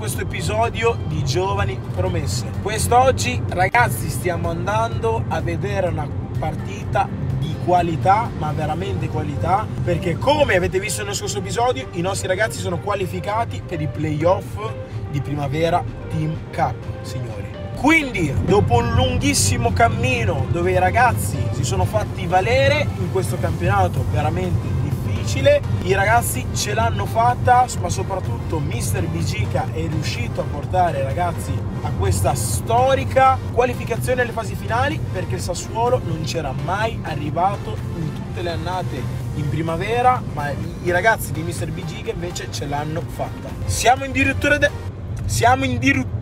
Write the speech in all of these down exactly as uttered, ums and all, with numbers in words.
questo episodio di Giovani Promesse. Quest'oggi, ragazzi, stiamo andando a vedere una partita di qualità, ma veramente qualità, perché come avete visto nello scorso episodio, i nostri ragazzi sono qualificati per i playoff di Primavera Team Cup, signori. Quindi, dopo un lunghissimo cammino dove i ragazzi si sono fatti valere in questo campionato veramente difficile, i ragazzi ce l'hanno fatta, ma soprattutto mister Bigica è riuscito a portare i ragazzi a questa storica qualificazione alle fasi finali, perché il Sassuolo non c'era mai arrivato in tutte le annate in primavera, ma i ragazzi di mister Bigica invece ce l'hanno fatta. Siamo in dirittura de... Siamo in dirittura...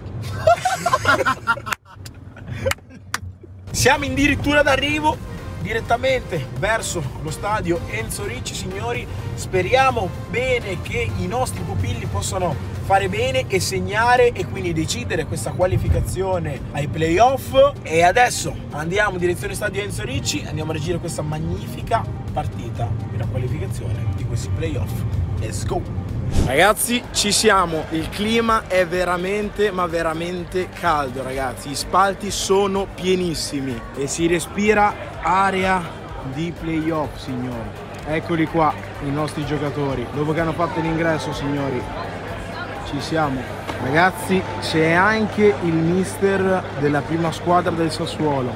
Siamo addirittura d'arrivo direttamente verso lo stadio Enzo Ricci, signori. Speriamo bene che i nostri pupilli possano fare bene e segnare e quindi decidere questa qualificazione ai playoff. E adesso andiamo in direzione stadio Enzo Ricci, andiamo a reagire questa magnifica partita per la qualificazione di questi playoff. Let's go! Ragazzi, ci siamo, il clima è veramente ma veramente caldo, ragazzi, gli spalti sono pienissimi e si respira aria di playoff, signori. Eccoli qua i nostri giocatori, dopo che hanno fatto l'ingresso, signori, ci siamo. Ragazzi, c'è anche il mister della prima squadra del Sassuolo.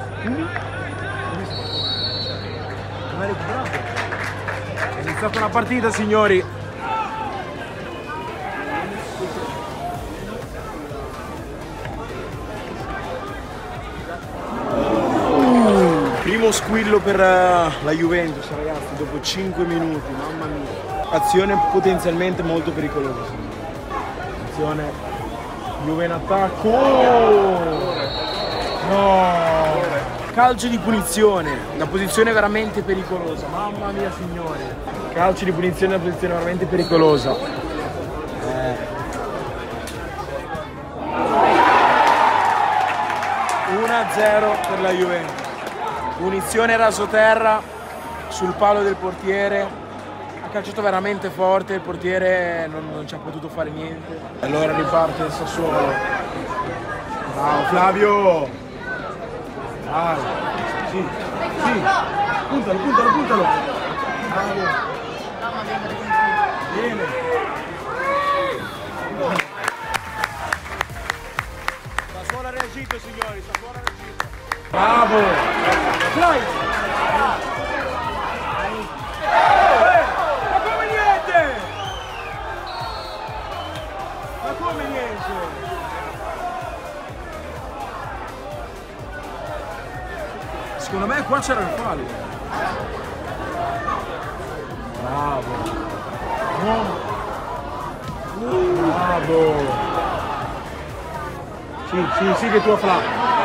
È iniziata una partita, signori. Primo squillo per uh, la Juventus, ragazzi, dopo cinque minuti, mamma mia. Azione potenzialmente molto pericolosa. Azione, Juve in attacco. Oh! No! Calcio di punizione, una posizione veramente pericolosa, mamma mia, signori. Calcio di punizione, una posizione veramente pericolosa. Eh. uno a zero per la Juventus. Punizione rasoterra sul palo del portiere, ha calciato veramente forte, il portiere non, non ci ha potuto fare niente. Allora riparte il Sassuolo. Bravo Flavio! Dai! Sì, sì! Puntalo, puntalo, puntalo! Bravo! Bene! Sassuolo ha reagito, signori, Sassuolo ha reagito! Bravo! Dai! Eh, ma come niente? Ma come niente? Secondo me qua c'era il fallo. Bravo! Bravo! Sì, sì, sì che tu fla.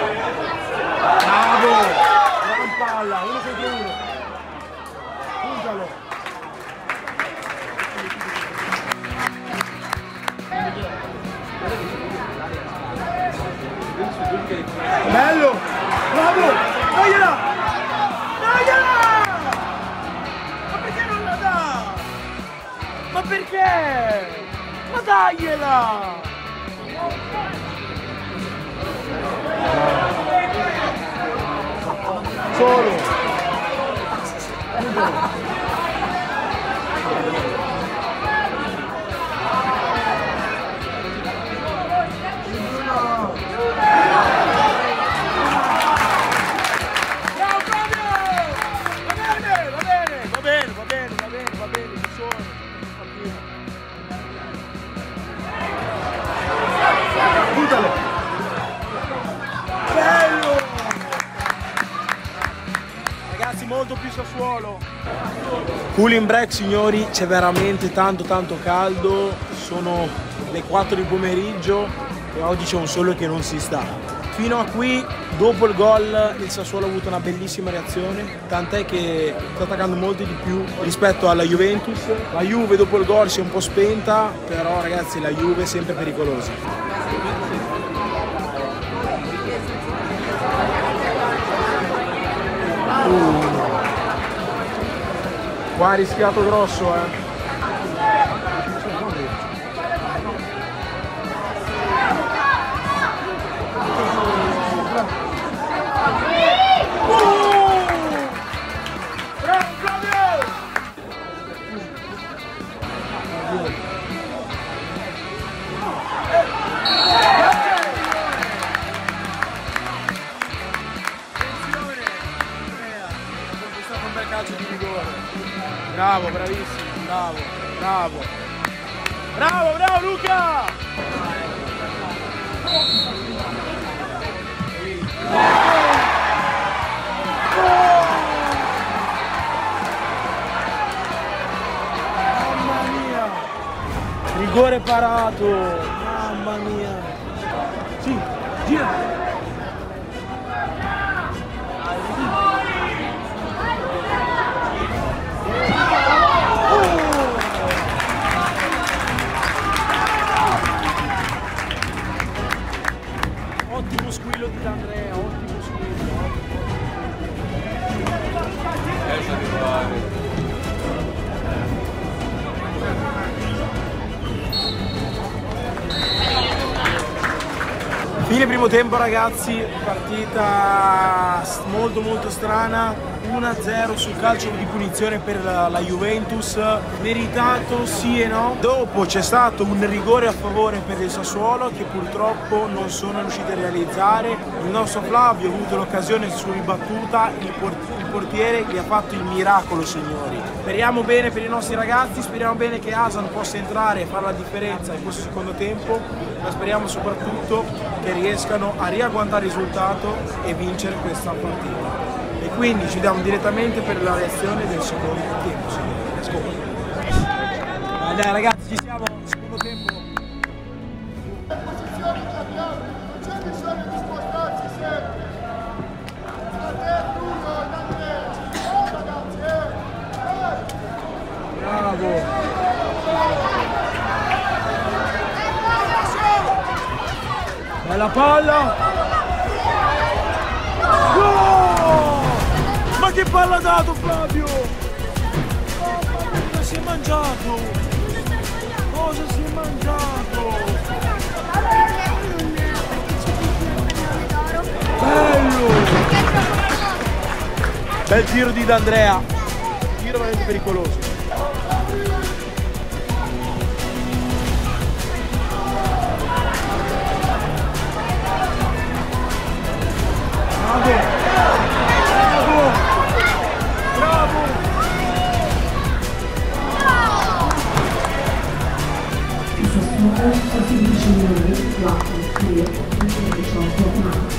Bravo! Gran palla, uno contro uno. Puntalo. Bello! Bravo! Dagliela! Dagliela! Ma perché non la dà? Ma perché? Ma dagliela! Solo! Molto più Sassuolo. Cooling break, signori, c'è veramente tanto tanto caldo, sono le quattro di pomeriggio e oggi c'è un sole che non si sta. Fino a qui, dopo il gol, il Sassuolo ha avuto una bellissima reazione, tant'è che sta attaccando molto di più rispetto alla Juventus. La Juve dopo il gol si è un po' spenta, però ragazzi la Juve è sempre pericolosa. Uh. Qua ha rischiato grosso, eh. calcio di rigore. Bravo, bravissimo, bravo, bravo. Bravo, bravo Luca! Mamma mia! Rigore parato! Mamma mia! Sì, gira! Ottimo squillo di D'Andrea, ottimo squillo. Fine primo tempo ragazzi, partita molto molto strana, uno a zero sul calcio di punizione per la, la Juventus, meritato sì e no. Dopo c'è stato un rigore a favore per il Sassuolo che purtroppo non sono riusciti a realizzare. Il nostro Flavio ha avuto l'occasione su ribattuta, il, port il portiere gli ha fatto il miracolo signori. Speriamo bene per i nostri ragazzi, speriamo bene che Hasan possa entrare e fare la differenza in questo secondo tempo, ma speriamo soprattutto che riescano a riagguantare il risultato e vincere questa partita. E quindi ci diamo direttamente per la reazione del secondo tempo, signori. Dai, dai ragazzi, ci siamo, secondo tempo. Bravo! Bella palla! No! Ma che palla ha dato Flavio! Cosa si è mangiato? Cosa si è mangiato? Bello! Bel giro di D'Andrea, giro veramente pericoloso. Bravo! Bravo! Bravo! Il Sassuolo sostituisce il numero quattro, tre, diciotto, nove.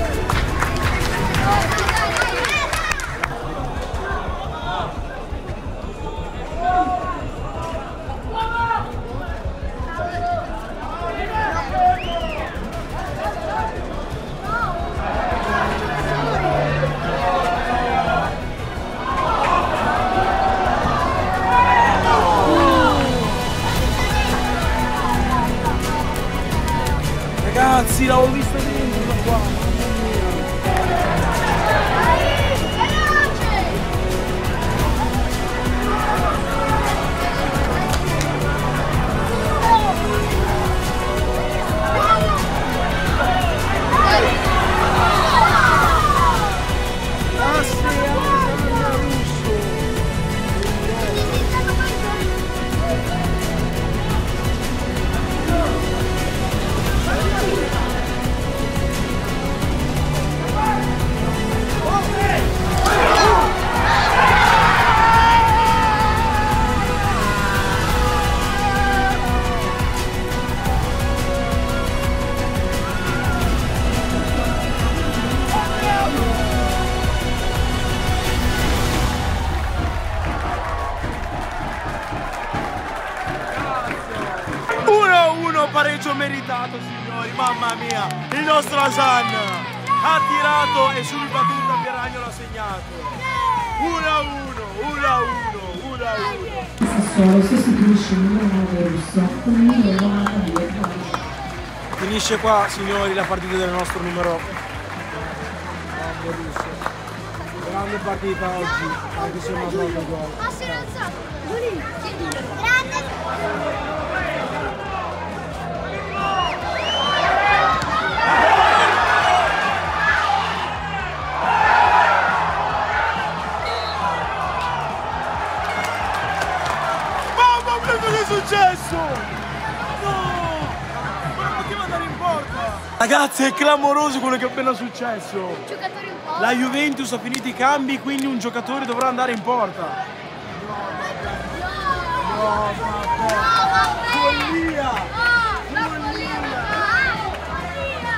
Ragazzi, l'avevo vista dentro da qua, mamma mia. Pareggio meritato signori, mamma mia, il nostro Hasan ha tirato e sul battuta Pieragnolo ha segnato. uno a uno, uno a uno, uno a uno. Sassuolo sostituisce il numero nove russo con il numero novantadue. Finisce qua signori la partita del nostro numero russo. Grande partita oggi, anche se non ha fatto gol. Grande! Cosa è successo? No! Ma non poteva andare in porta! Ragazzi, è clamoroso quello che è appena successo. Giocatori un po'. La Juventus ha finito i cambi, quindi un giocatore dovrà andare in porta. No, vabbè. Follia! No, la follia, no. Follia.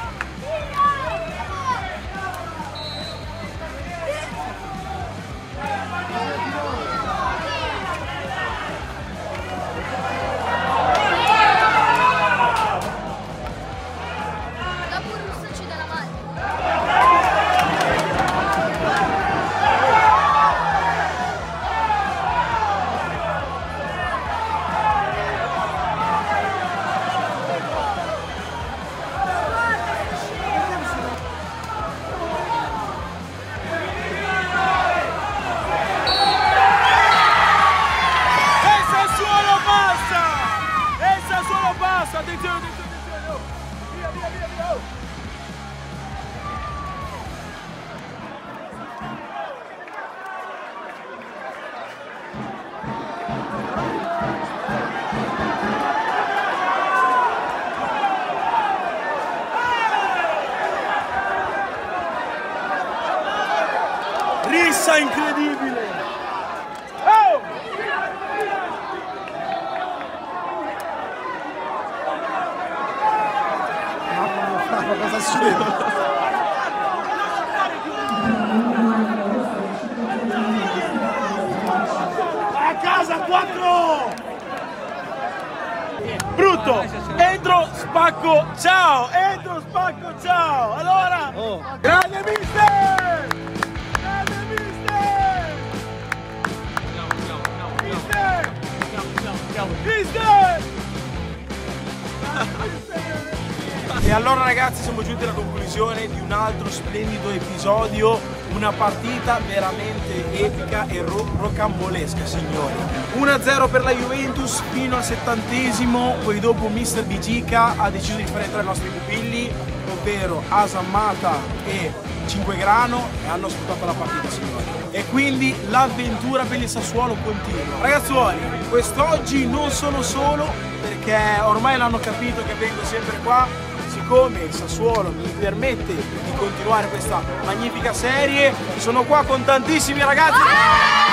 Dopo Russo ci dà la mano. Attenzione, attenzione, attenzione! Via, via, via, via! Rissa incredibile! Oh! Ma cosa succede? A casa quattro! Brutto! Entro, spacco, ciao! Entro, spacco, ciao! Allora! Oh. Grande mister! Grande mister! Mister! Mister! E allora ragazzi siamo giunti alla conclusione di un altro splendido episodio, una partita veramente epica e ro rocambolesca signori. uno a zero per la Juventus fino al settantesimo, poi dopo mister Bigica ha deciso di far entrare i nostri pupilli, ovvero Asammata e Cinquegrano, e hanno sputato la partita signori. E quindi l'avventura per il Sassuolo continua. Ragazzuoli, quest'oggi non sono solo, perché ormai l'hanno capito che vengo sempre qua. Siccome il Sassuolo mi permette di continuare questa magnifica serie, sono qua con tantissimi ragazzi.